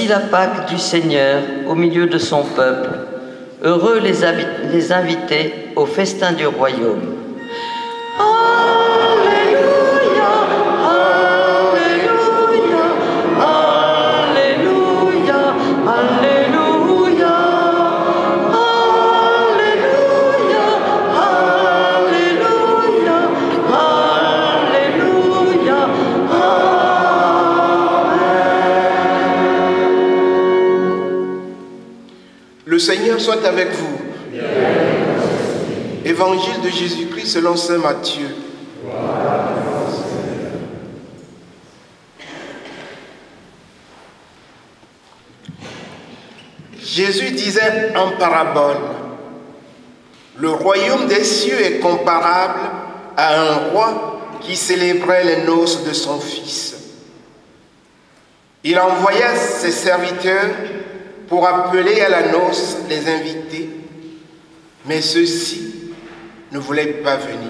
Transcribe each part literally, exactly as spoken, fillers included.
Voici la Pâque du Seigneur au milieu de son peuple. Heureux les, les invités au festin du royaume. Alléluia, Alléluia, Alléluia, Alléluia, Alléluia, Alléluia, Alléluia, Amen. Le Seigneur soit avec vous. Évangile de Jésus-Christ selon saint Matthieu. Jésus disait en parabole, le royaume des cieux est comparable à un roi qui célébrait les noces de son fils. Il envoya ses serviteurs pour appeler à la noce les invités, mais ceux-ci ne voulaient pas venir.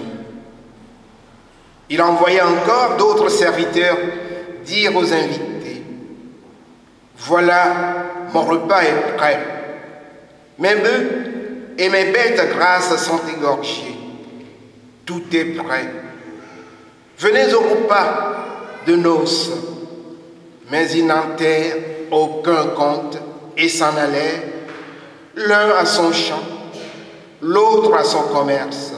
Il envoya encore d'autres serviteurs dire aux invités, « Voilà, mon repas est prêt. Mes bœufs et mes bêtes grasses sont égorgés. Tout est prêt. Venez au repas de noces. » Mais ils n'en tinrent aucun compte et s'en allèrent, l'un à son champ, l'autre à son commerce.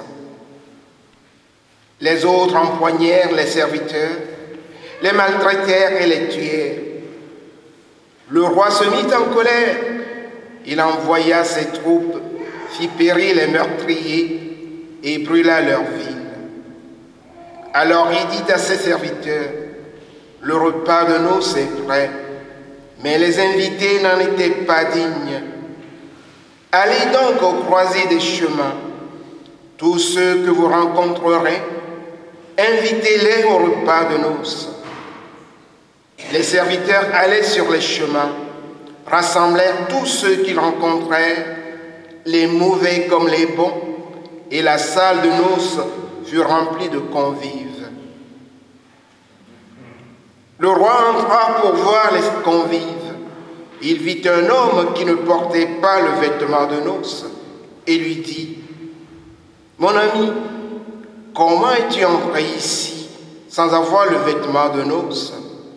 Les autres empoignèrent les serviteurs, les maltraitèrent et les tuèrent. Le roi se mit en colère. Il envoya ses troupes, fit périr les meurtriers et brûla leur ville. Alors il dit à ses serviteurs, « Le repas de noces est prêt, mais les invités n'en étaient pas dignes. Allez donc aux croisées des chemins. Tous ceux que vous rencontrerez, invitez-les au repas de noces. » Les serviteurs allaient sur les chemins, rassemblèrent tous ceux qu'ils rencontrèrent, les mauvais comme les bons, et la salle de noces fut remplie de convives. Le roi entra pour voir les convives. Il vit un homme qui ne portait pas le vêtement de noces et lui dit, « Mon ami, comment es-tu entré ici sans avoir le vêtement de noces ?»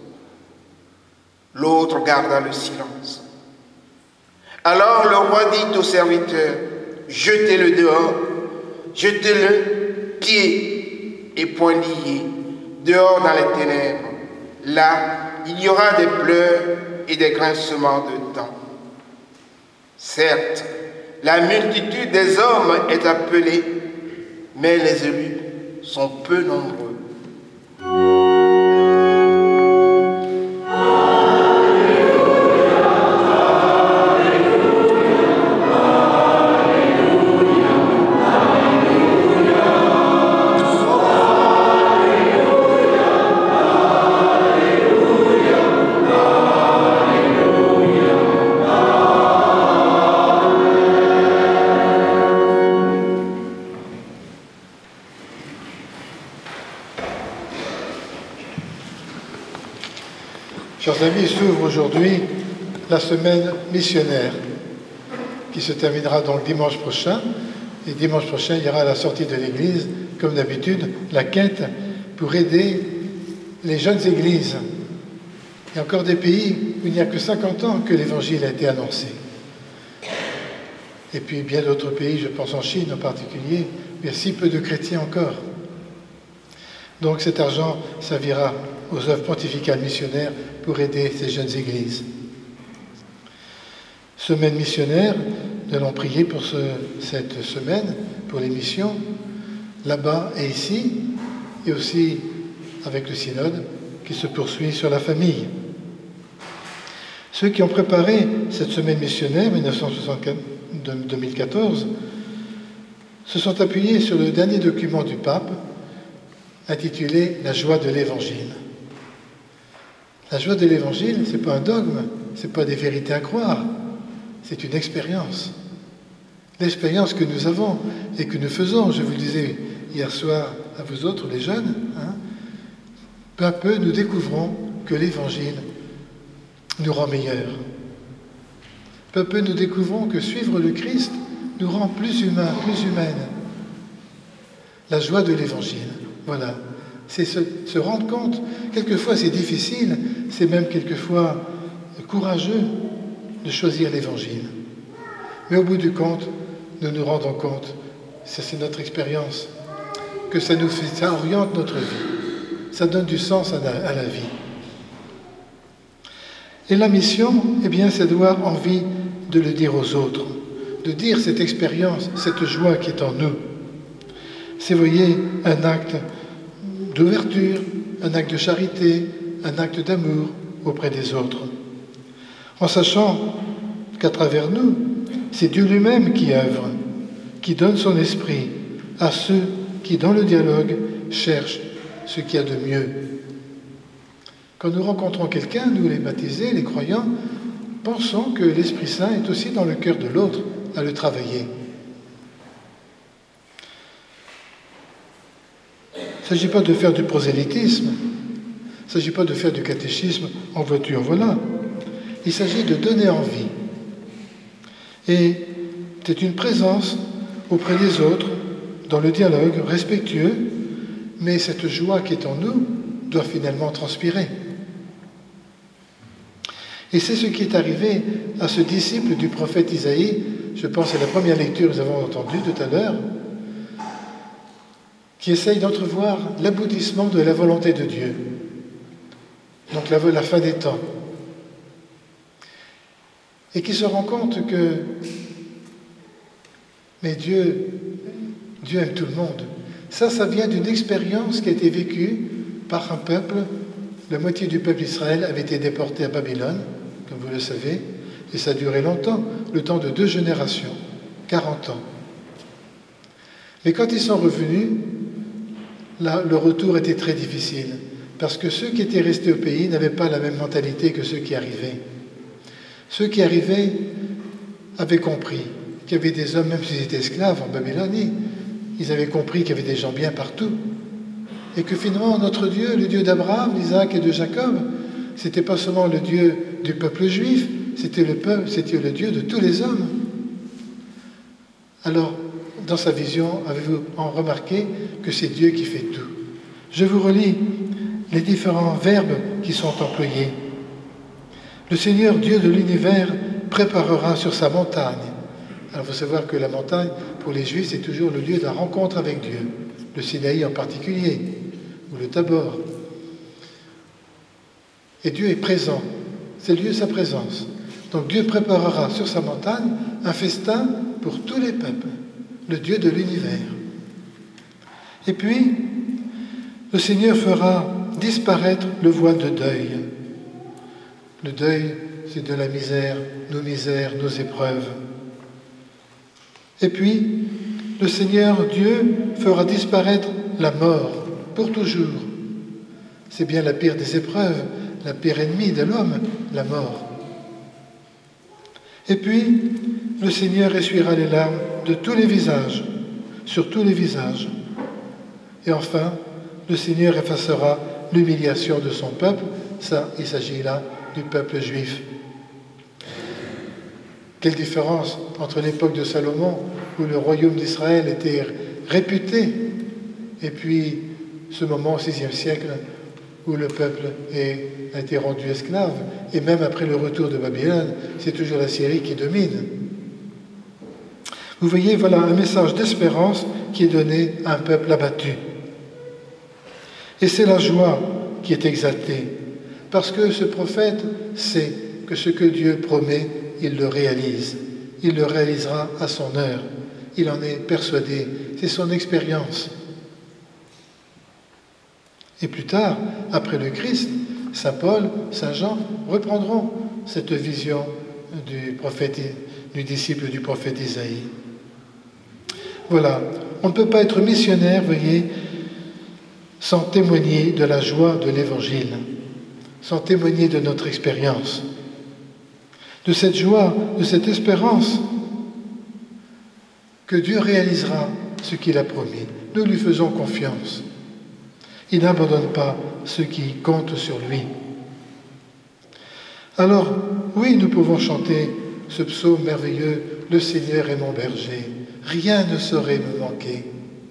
L'autre garda le silence. Alors le roi dit au serviteur, « Jetez-le dehors, jetez-le pieds et poings liés, dehors dans les ténèbres. Là, il y aura des pleurs et des grincements de dents. » Certes, la multitude des hommes est appelée, mais les élus sont peu nombreux. Chers amis, s'ouvre aujourd'hui la semaine missionnaire qui se terminera donc dimanche prochain. Et dimanche prochain, il y aura la sortie de l'église, comme d'habitude, la quête pour aider les jeunes églises. Il y a encore des pays où il n'y a que cinquante ans que l'évangile a été annoncé. Et puis bien d'autres pays, je pense en Chine en particulier, il y a si peu de chrétiens encore. Donc cet argent servira aux œuvres pontificales missionnaires pour aider ces jeunes églises. Semaine missionnaire, nous allons prier pour ce, cette semaine, pour les missions, là-bas et ici, et aussi avec le synode qui se poursuit sur la famille. Ceux qui ont préparé cette semaine missionnaire mille neuf cent soixante-quatre deux mille quatorze se sont appuyés sur le dernier document du pape intitulé « La joie de l'Évangile ». La joie de l'Évangile, ce n'est pas un dogme, ce n'est pas des vérités à croire, c'est une expérience. L'expérience que nous avons et que nous faisons, je vous le disais hier soir à vous autres, les jeunes, hein, peu à peu nous découvrons que l'Évangile nous rend meilleurs. Peu à peu, nous découvrons que suivre le Christ nous rend plus humains, plus humaines. La joie de l'Évangile, voilà. C'est se, se rendre compte, quelquefois c'est difficile, c'est même quelquefois courageux de choisir l'Évangile. Mais au bout du compte, nous nous rendons compte, ça c'est notre expérience, que ça nous fait, ça oriente notre vie, ça donne du sens à la, à la vie. Et la mission, eh bien, c'est d'avoir envie de le dire aux autres, de dire cette expérience, cette joie qui est en nous. C'est, vous voyez, un acte d'ouverture, un acte de charité, un acte d'amour auprès des autres. En sachant qu'à travers nous, c'est Dieu lui-même qui œuvre, qui donne son esprit à ceux qui, dans le dialogue, cherchent ce qu'il y a de mieux. Quand nous rencontrons quelqu'un, nous les baptisés, les croyants, pensons que l'Esprit Saint est aussi dans le cœur de l'autre à le travailler. Il ne s'agit pas de faire du prosélytisme, il ne s'agit pas de faire du catéchisme en voiture, voilà. Il s'agit de donner envie. Et c'est une présence auprès des autres, dans le dialogue respectueux, mais cette joie qui est en nous doit finalement transpirer. Et c'est ce qui est arrivé à ce disciple du prophète Isaïe, je pense à la première lecture que nous avons entendue tout à l'heure, qui essaye d'entrevoir l'aboutissement de la volonté de Dieu, donc la, la fin des temps, et qui se rend compte que mais Dieu, Dieu aime tout le monde. Ça, ça vient d'une expérience qui a été vécue par un peuple. La moitié du peuple d'Israël avait été déporté à Babylone, comme vous le savez, et ça a duré longtemps, le temps de deux générations, quarante ans. Mais quand ils sont revenus, là, le retour était très difficile, parce que ceux qui étaient restés au pays n'avaient pas la même mentalité que ceux qui arrivaient. Ceux qui arrivaient avaient compris qu'il y avait des hommes, même s'ils étaient esclaves en Babylonie, ils avaient compris qu'il y avait des gens bien partout. Et que finalement, notre Dieu, le Dieu d'Abraham, d'Isaac et de Jacob, c'était pas seulement le Dieu du peuple juif, c'était le peuple, c'était le Dieu de tous les hommes. Alors, dans sa vision, avez-vous en remarqué que c'est Dieu qui fait tout? Je vous relis les différents verbes qui sont employés. Le Seigneur, Dieu de l'univers, préparera sur sa montagne. Alors, il faut savoir que la montagne, pour les Juifs, c'est toujours le lieu de la rencontre avec Dieu. Le Sinaï en particulier, ou le Tabor. Et Dieu est présent. C'est le lieu de sa présence. Donc Dieu préparera sur sa montagne un festin pour tous les peuples, le Dieu de l'univers. Et puis, le Seigneur fera disparaître le voile de deuil. Le deuil, c'est de la misère, nos misères, nos épreuves. Et puis, le Seigneur Dieu fera disparaître la mort pour toujours. C'est bien la pire des épreuves, la pire ennemie de l'homme, la mort. Et puis, le Seigneur essuiera les larmes de tous les visages, sur tous les visages. Et enfin, le Seigneur effacera l'humiliation de son peuple. Ça, il s'agit là du peuple juif. Quelle différence entre l'époque de Salomon, où le royaume d'Israël était réputé, et puis ce moment au sixième siècle, où le peuple est, a été rendu esclave, et même après le retour de Babylone, c'est toujours la Syrie qui domine. Vous voyez, voilà un message d'espérance qui est donné à un peuple abattu. Et c'est la joie qui est exaltée, parce que ce prophète sait que ce que Dieu promet, il le réalise. Il le réalisera à son heure. Il en est persuadé. C'est son expérience. Et plus tard, après le Christ, saint Paul, saint Jean reprendront cette vision du prophète, du disciple du prophète Isaïe. Voilà. On ne peut pas être missionnaire, voyez, sans témoigner de la joie de l'Évangile, sans témoigner de notre expérience, de cette joie, de cette espérance que Dieu réalisera ce qu'il a promis. Nous lui faisons confiance. Il n'abandonne pas ceux qui comptent sur lui. Alors, oui, nous pouvons chanter ce psaume merveilleux, « Le Seigneur est mon berger, rien ne saurait me manquer ».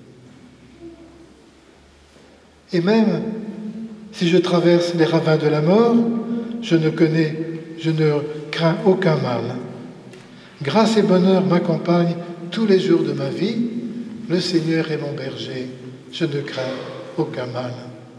Et même si je traverse les ravins de la mort, je ne connais, je ne crains aucun mal. Grâce et bonheur m'accompagnent tous les jours de ma vie. Le Seigneur est mon berger, je ne crains aucun mal.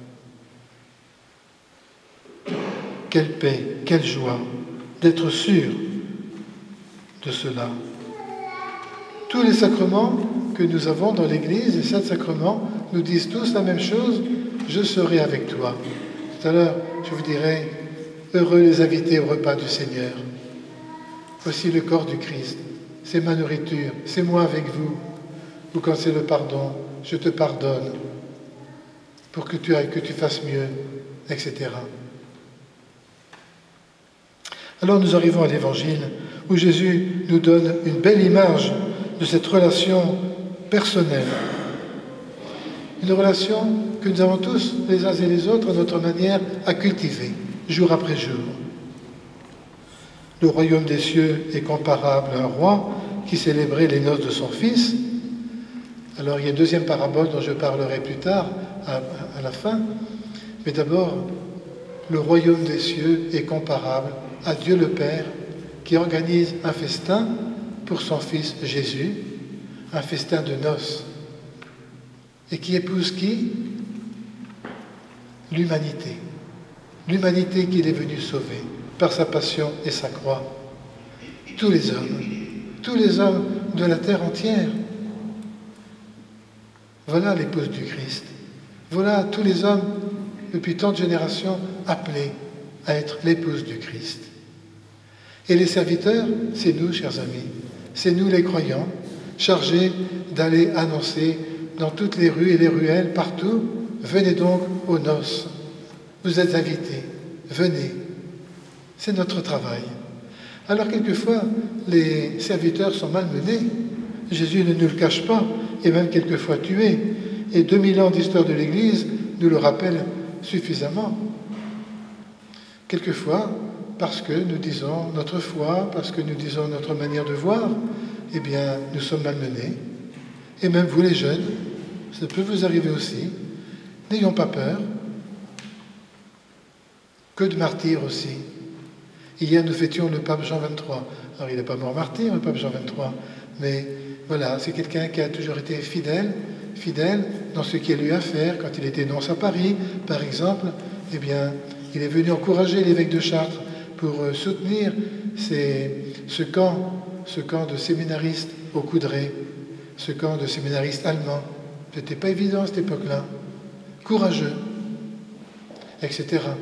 Quelle paix, quelle joie d'être sûr de cela. Tous les sacrements que nous avons dans l'Église, les sept sacrements, nous disent tous la même chose, je serai avec toi. Tout à l'heure, je vous dirai, heureux les invités au repas du Seigneur. Voici le corps du Christ, c'est ma nourriture, c'est moi avec vous. Ou quand c'est le pardon, je te pardonne pour que tu ailles, que tu fasses mieux, et cetera. Alors nous arrivons à l'Évangile où Jésus nous donne une belle image de cette relation personnelle. Une relation que nous avons tous, les uns et les autres, à notre manière, à cultiver, jour après jour. Le royaume des cieux est comparable à un roi qui célébrait les noces de son fils. Alors il y a une deuxième parabole dont je parlerai plus tard, à, à la fin. Mais d'abord, le royaume des cieux est comparable à Dieu le Père qui organise un festin pour son fils Jésus, un festin de noces. Et qui épouse qui? L'humanité. L'humanité qu'il est venu sauver par sa passion et sa croix. Tous les hommes, tous les hommes de la terre entière. Voilà l'épouse du Christ. Voilà tous les hommes, depuis tant de générations, appelés à être l'épouse du Christ. Et les serviteurs, c'est nous, chers amis, c'est nous les croyants, chargés d'aller annoncer dans toutes les rues et les ruelles, partout, venez donc aux noces. Vous êtes invités, venez. C'est notre travail. Alors quelquefois, les serviteurs sont malmenés. Jésus ne nous le cache pas, et même quelquefois tués. Et deux mille ans d'histoire de l'Église nous le rappellent suffisamment. Quelquefois, parce que nous disons notre foi, parce que nous disons notre manière de voir, eh bien, nous sommes malmenés. Et même vous les jeunes, ça peut vous arriver aussi. N'ayons pas peur. Que de martyrs aussi. Hier, nous fêtions le pape Jean vingt-trois. Alors, il n'est pas mort martyr, le pape Jean vingt-trois. Mais voilà, c'est quelqu'un qui a toujours été fidèle, fidèle dans ce qu'il a eu à faire. Quand il était nonce à Paris, par exemple, eh bien, il est venu encourager l'évêque de Chartres pour soutenir ces, ce camp, ce camp de séminaristes au Coudray, ce camp de séminaristes allemands. C'était pas évident à cette époque-là. Courageux, et cetera.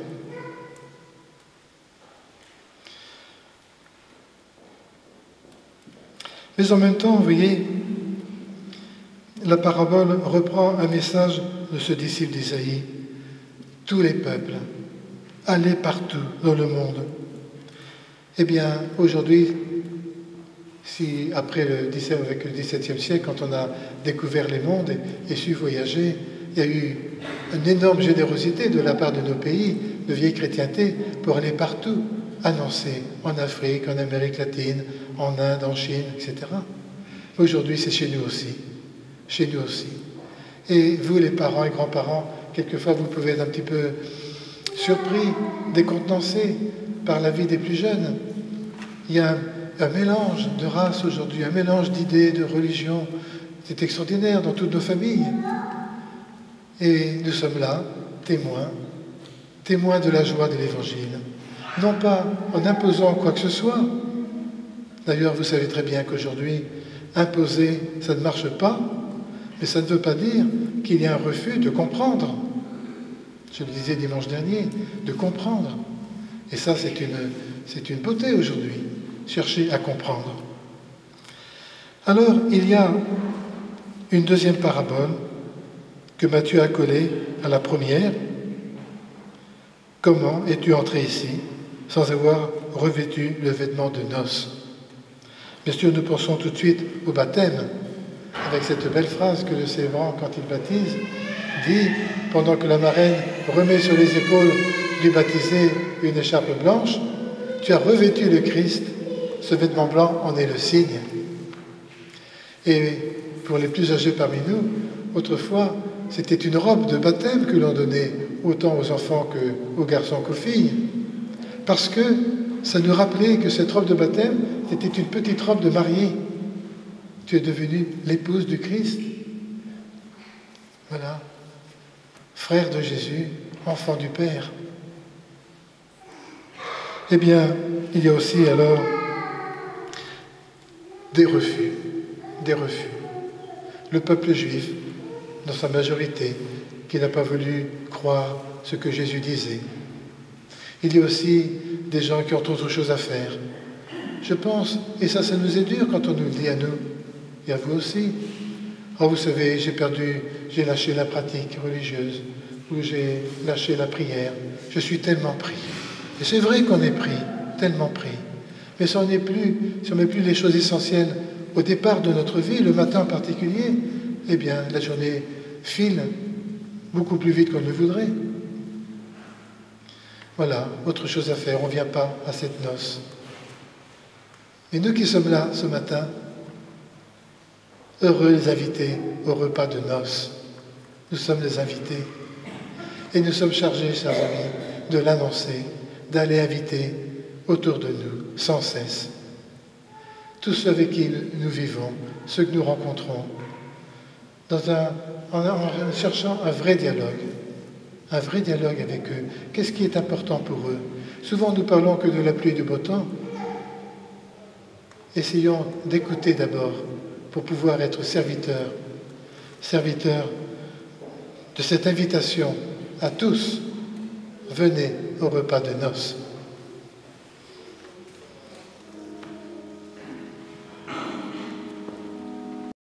Mais en même temps, vous voyez, la parabole reprend un message de ce disciple d'Isaïe. Tous les peuples, allez partout dans le monde. Eh bien, aujourd'hui, si après le dix-septième, avec le dix-septième siècle, quand on a découvert les mondes et, et su voyager, il y a eu une énorme générosité de la part de nos pays, de vieille chrétienté, pour aller partout, annoncer en Afrique, en Amérique latine, en Inde, en Chine, et cetera. Aujourd'hui, c'est chez nous aussi. Chez nous aussi. Et vous, les parents et grands-parents, quelquefois, vous pouvez être un petit peu surpris, décontenancés par la vie des plus jeunes. Il y a un, un mélange de races aujourd'hui, un mélange d'idées, de religions. C'est extraordinaire dans toutes nos familles. Et nous sommes là, témoins, témoins de la joie de l'Évangile. Non pas en imposant quoi que ce soit. D'ailleurs, vous savez très bien qu'aujourd'hui, imposer, ça ne marche pas, mais ça ne veut pas dire qu'il y a un refus de comprendre. Je le disais dimanche dernier, de comprendre. Et ça, c'est une, c'est une beauté aujourd'hui, chercher à comprendre. Alors, il y a une deuxième parabole que Matthieu a collée à la première. Comment es-tu entré ici sans avoir revêtu le vêtement de noces? Bien sûr, nous pensons tout de suite au baptême, avec cette belle phrase que le célébrant, quand il baptise, dit, pendant que la marraine remet sur les épaules du baptisé une écharpe blanche, tu as revêtu le Christ ce vêtement blanc en est le signe. Et pour les plus âgés parmi nous, autrefois, c'était une robe de baptême que l'on donnait autant aux enfants qu'aux garçons qu'aux filles, parce que ça nous rappelait que cette robe de baptême était une petite robe de mariée. Tu es devenue l'épouse du Christ. Voilà. Frère de Jésus, enfant du Père. Eh bien, il y a aussi alors des refus, des refus. Le peuple juif, dans sa majorité, qui n'a pas voulu croire ce que Jésus disait. Il y a aussi des gens qui ont autre chose à faire. Je pense, et ça, ça nous est dur quand on nous le dit à nous, et à vous aussi. Oh, vous savez, j'ai perdu, j'ai lâché la pratique religieuse, ou j'ai lâché la prière. Je suis tellement pris. Et c'est vrai qu'on est pris, tellement pris. Mais si on n'est plus, si on ne met plus les choses essentielles au départ de notre vie, le matin en particulier, eh bien, la journée file beaucoup plus vite qu'on ne le voudrait. Voilà, autre chose à faire, on ne vient pas à cette noce. Et nous qui sommes là ce matin, heureux les invités au repas de noces. Nous sommes les invités. Et nous sommes chargés, chers amis, de l'annoncer, d'aller inviter autour de nous, sans cesse. Tous ceux avec qui nous vivons, ceux que nous rencontrons, dans un, en, en cherchant un vrai dialogue, un vrai dialogue avec eux. Qu'est-ce qui est important pour eux? Souvent, nous parlons que de la pluie et du beau temps. Essayons d'écouter d'abord pour pouvoir être serviteurs, serviteurs de cette invitation à tous. Venez au repas de noces.